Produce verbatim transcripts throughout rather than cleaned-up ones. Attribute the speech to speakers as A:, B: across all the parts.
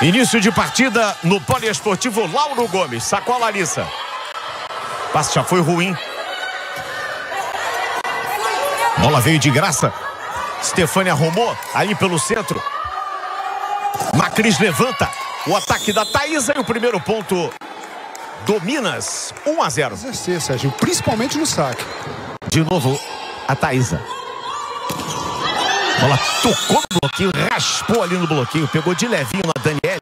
A: Início de partida no Poliesportivo Lauro Gomes. Sacou a Larissa. Passe já foi ruim. Bola veio de graça. Stefani arrumou ali pelo centro. Macris levanta. O ataque da Thaísa e o primeiro ponto do Minas. um a zero.
B: Exercer, Sérgio, principalmente no saque.
A: De novo a Thaísa. Bola tocou no bloqueio, raspou ali no bloqueio, pegou de levinho na Daniele.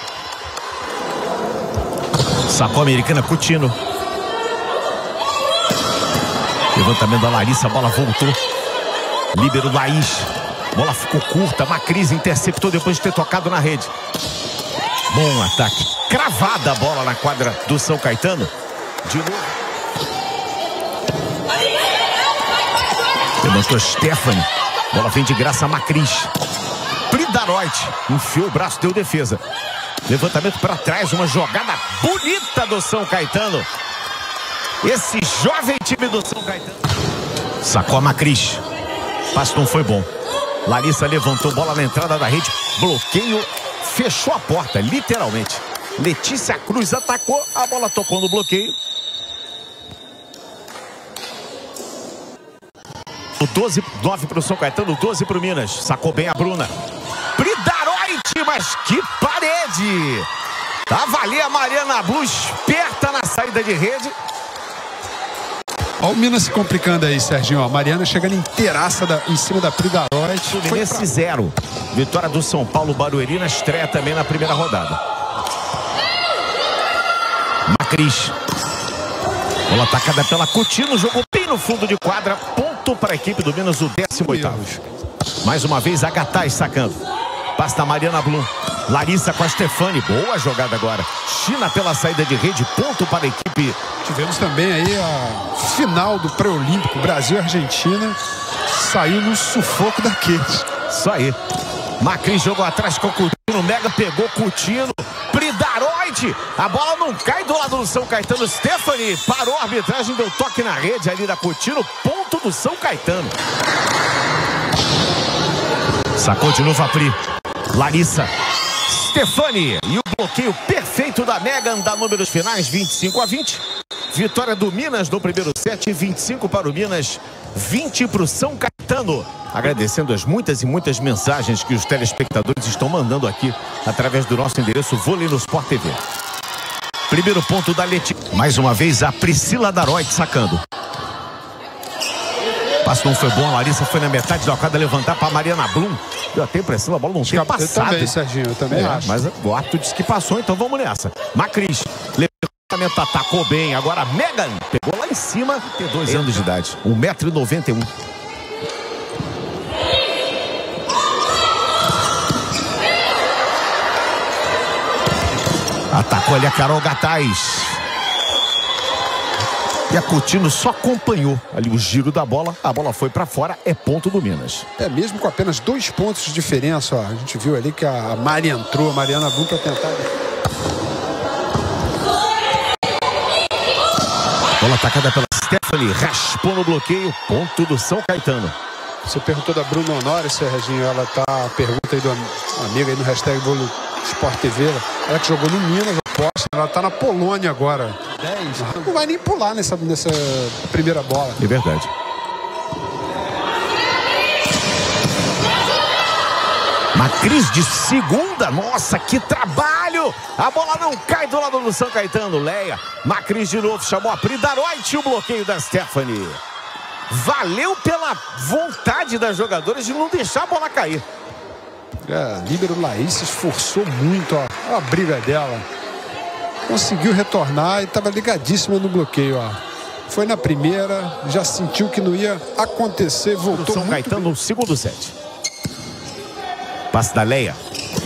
A: Sacou a americana, Coutinho. Levantamento da Larissa, a bola voltou. Líbero Laís. Bola ficou curta, Macris interceptou depois de ter tocado na rede. Bom ataque. Cravada a bola na quadra do São Caetano. De novo. Levantou Stefani. Bola vem de graça a Macris. Pridaroit enfiou o braço, deu defesa. Levantamento para trás, uma jogada bonita do São Caetano. Esse jovem time do São Caetano. Sacou a Macris. Passe não foi bom. Larissa levantou, bola na entrada da rede. Bloqueio, fechou a porta, literalmente. Letícia Cruz atacou, a bola tocou no bloqueio. O doze, nove para o São Caetano, doze para o Minas. Sacou bem a Bruna. Pridaroit, mas que parede! Tava ali a Mariana Blu, esperta na saída de rede.
B: Olha o Minas se complicando aí, Serginho. A Mariana chegando inteiraça da, em cima da Pridaroit.
A: Fluminense pra... zero. Vitória do São Paulo, Barueri na estreia também na primeira rodada. Macris. Bola atacada pela Coutinho, jogou bem no fundo de quadra. Ponto para a equipe do Minas, o décimo oitavo. Mais uma vez a Gataz sacando. Passe da Mariana Blum. Larissa com a Stefani. Boa jogada agora. China pela saída de rede. Ponto para a equipe.
B: Tivemos também aí a final do pré-olímpico Brasil e Argentina. Saiu no sufoco daqueles.
A: Isso aí. Macris jogou atrás com o Coutinho. Mega pegou Coutinho. Pridaroit. A bola não cai do lado do São Caetano. Stefani parou a arbitragem. Deu toque na rede ali da Coutinho. Ponto do São Caetano. Sacou de novo a Pri. Larissa. Stefani. E o bloqueio perfeito da Megan. Dá números finais vinte e cinco a vinte. Vitória do Minas no primeiro set. vinte e cinco para o Minas. vinte para o São Caetano. Agradecendo as muitas e muitas mensagens que os telespectadores estão mandando aqui através do nosso endereço Vôlei no Sport T V. Primeiro ponto da Letícia. Mais uma vez a Priscila Daroit sacando. Passo não foi bom, a Larissa foi na metade da jogada levantar para Mariana Blum. Deu até a impressão da bola não ter passado.
B: Eu também, Serginho, eu também
A: é,
B: acho.
A: Mas o árbitro disse que passou, então vamos nessa. Macris, levantamento, atacou bem. Agora a Megan pegou lá em cima, tem dois anos de idade. um metro e noventa e um. Atacou ali a Carol Gataz. E a Coutinho só acompanhou ali o giro da bola. A bola foi para fora, é ponto do Minas.
B: É, mesmo com apenas dois pontos de diferença, ó, a gente viu ali que a Mari entrou, a Mariana Blum para tentar.
A: Bola atacada pela Stefani, raspou no bloqueio, ponto do São Caetano.
B: Você perguntou da Bruna Honório, Serginho, ela tá, a pergunta aí do amigo aí no hashtag Vôlei Sport T V, ela que jogou no Minas, aposta, ela tá na Polônia agora. dez. Não vai nem pular nessa, nessa primeira bola.
A: É verdade. Macris de segunda. Nossa, que trabalho! A bola não cai do lado do São Caetano. Leia. Macris de novo chamou a Pridaroit e o bloqueio da Stefani. Valeu pela vontade das jogadoras de não deixar a bola cair.
B: É, líbero Laís se esforçou muito, ó, a briga dela. Conseguiu retornar e estava ligadíssima no bloqueio, ó. Foi na primeira, já sentiu que não ia acontecer, voltou.
A: São
B: muito
A: Caetano
B: bem.
A: no segundo set. Passe da Leia.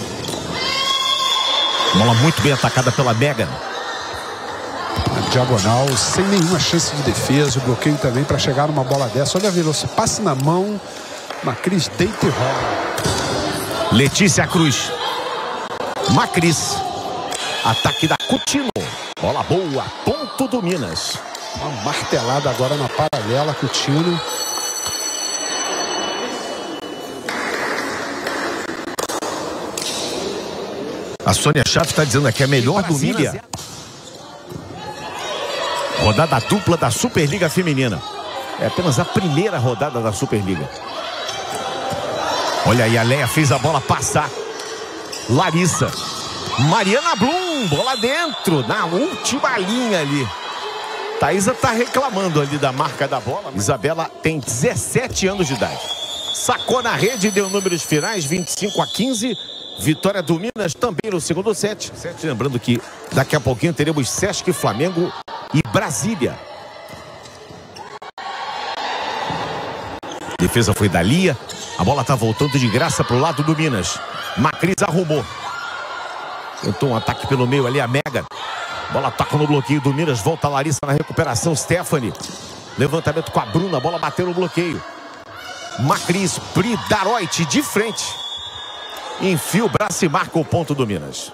A: Bola muito bem atacada pela Megan.
B: A diagonal, sem nenhuma chance de defesa, o bloqueio também para chegar numa bola dessa. Olha a velocidade, passe na mão, Macris deita e rola.
A: Letícia Cruz. Macris. Ataque da Coutinho. Bola boa. Ponto do Minas.
B: Uma martelada agora na paralela, Coutinho.
A: A Sônia Chaves está dizendo aqui, é melhor do Milha. Rodada dupla da Superliga Feminina. É apenas a primeira rodada da Superliga. Olha aí, a Leia fez a bola passar. Larissa. Mariana Blum, bola dentro, na última linha ali. Thaísa tá reclamando ali da marca da bola. Isabela tem dezessete anos de idade. Sacou na rede, deu números finais, vinte e cinco a quinze. Vitória do Minas também no segundo set. Lembrando que daqui a pouquinho teremos Sesc, Flamengo e Brasília. Defesa foi da Lia. A bola tá voltando de graça pro lado do Minas. Macris arrumou. Tentou um ataque pelo meio ali, a Mega. Bola toca no bloqueio do Minas. Volta a Larissa na recuperação. Stephanie. Levantamento com a Bruna. A bola bateu no bloqueio. Macris, Pri, Daroit de frente. Enfia o braço e marca o ponto do Minas.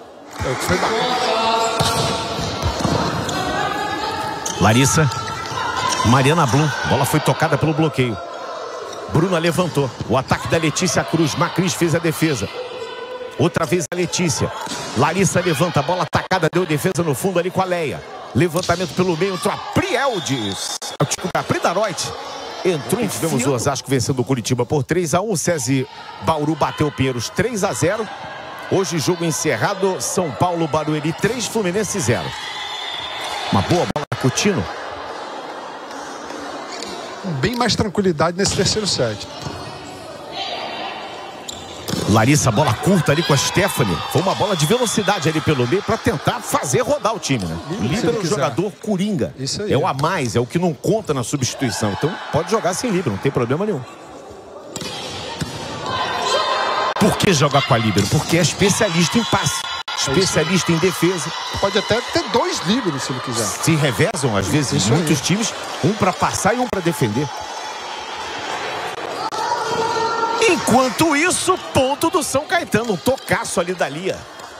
A: Larissa. Mariana Blum. Bola foi tocada pelo bloqueio. Bruna levantou. O ataque da Letícia Cruz. Macris fez a defesa. Outra vez a Letícia. Larissa levanta, a bola atacada, deu defesa no fundo ali com a Leia. Levantamento pelo meio, entrou a Prieldes. Desculpa, a Pri Daroit. Entrou e tivemos o Osasco vencendo o Curitiba por três a um. O SESI Bauru bateu o Pinheiros três a zero. Hoje jogo encerrado, São Paulo, Barueri três, Fluminense zero. Uma boa bola da Coutinho.
B: Bem mais tranquilidade nesse terceiro set.
A: Larissa, bola curta ali com a Stephanie. Foi uma bola de velocidade ali pelo meio para tentar fazer rodar o time, né? O líbero é o jogador coringa. Isso aí. É o a mais, é o que não conta na substituição. Então pode jogar sem líbero, não tem problema nenhum. Por que jogar com a líbero? Porque é especialista em passe, especialista em defesa.
B: Pode até ter dois líberos se ele quiser.
A: Se revezam às vezes isso muitos aí. Times, um para passar e um para defender. Enquanto isso, ponto do São Caetano. Um tocaço ali da Lia.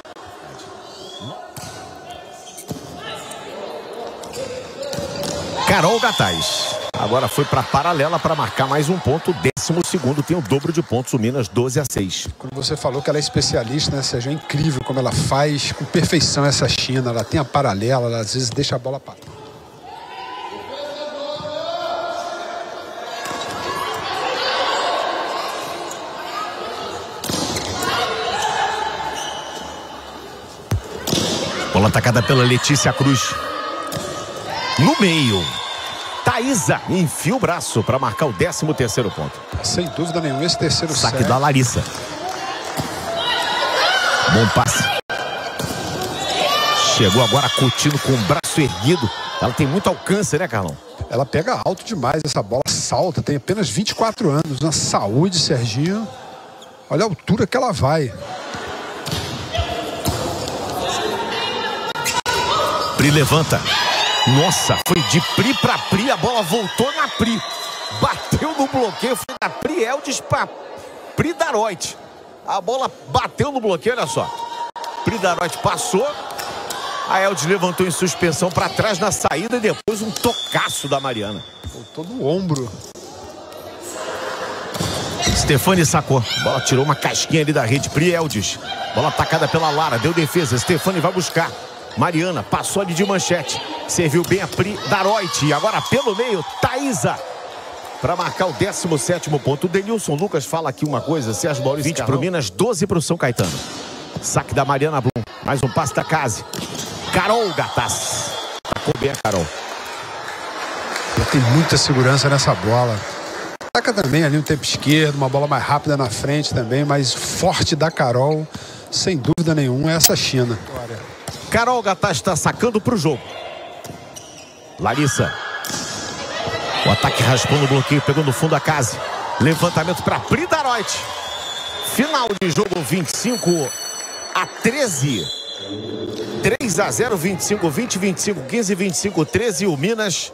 A: Carol Gataz. Agora foi para paralela para marcar mais um ponto. Décimo segundo tem o dobro de pontos. O Minas doze a seis.
B: Quando você falou que ela é especialista, né, Sérgio? É incrível como ela faz com perfeição essa China. Ela tem a paralela, ela às vezes deixa a bola para.
A: Bola atacada pela Letícia Cruz. No meio. Thaísa enfia o braço para marcar o décimo terceiro ponto.
B: Sem dúvida nenhuma, esse terceiro
A: saque set. Da Larissa. Bom passe. Chegou agora Coutinho com o braço erguido. Ela tem muito alcance, né, Carlão?
B: Ela pega alto demais essa bola, salta. Tem apenas vinte e quatro anos. Na saúde, Serginho. Olha a altura que ela vai.
A: Pri levanta. Nossa, foi de Pri pra Pri. A bola voltou na Pri. Bateu no bloqueio. Foi da Prieldes pra Pri Daroit. A bola bateu no bloqueio, olha só. Pri Daroit passou. A Eldes levantou em suspensão pra trás na saída. E depois um tocaço da Mariana.
B: Voltou no ombro.
A: Stephanie sacou. A bola tirou uma casquinha ali da rede. Prieldes. Bola atacada pela Lara. Deu defesa. Stephanie vai buscar. Mariana passou ali de manchete. Serviu bem a Pri Daroit. E agora pelo meio, Thaísa. Para marcar o décimo sétimo ponto. O Denilson Lucas fala aqui uma coisa. Sérgio Maurício vinte para o Minas, doze para o São Caetano. Saque da Mariana Blum. Mais um passe da Case. Carol Gataz. Tacou bem a Carol.
B: Ela tem muita segurança nessa bola. Ataca também ali no tempo esquerdo. Uma bola mais rápida na frente também. Mas forte da Carol. Sem dúvida nenhuma, é essa China.
A: Carol Gataz está sacando para o jogo. Larissa. O ataque raspou no bloqueio, pegou no fundo a Case. Levantamento para Pri Daroit. Final de jogo, vinte e cinco a treze. três a zero, vinte e cinco, vinte, vinte e cinco, quinze, vinte e cinco, treze. O Minas.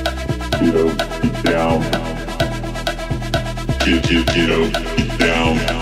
C: Down. Get, get, get up, get down.